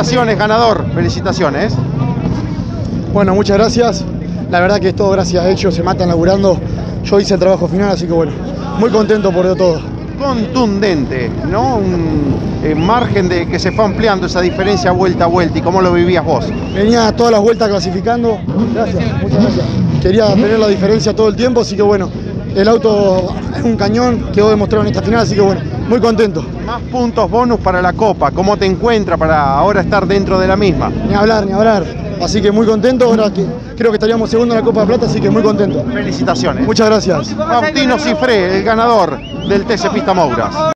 Felicitaciones, ganador. Felicitaciones. Bueno, muchas gracias. La verdad que es todo gracias a ellos, se matan laburando. Yo hice el trabajo final, así que bueno, muy contento por todo. Contundente, ¿no? Un margen de que se fue ampliando esa diferencia vuelta a vuelta. ¿Y cómo lo vivías vos? Venía todas las vueltas clasificando. Gracias, muchas gracias. Quería tener la diferencia todo el tiempo, así que bueno, el auto es un cañón, quedó demostrado en esta final, así que bueno, muy contento. Más puntos bonus para la Copa. ¿Cómo te encuentras para ahora estar dentro de la misma? Ni hablar, ni hablar. Así que muy contento, ahora que creo que estaríamos segundo en la Copa de Plata, así que muy contento. Felicitaciones. Muchas gracias. Faustino Cifré, el ganador del TC Pista Mouras.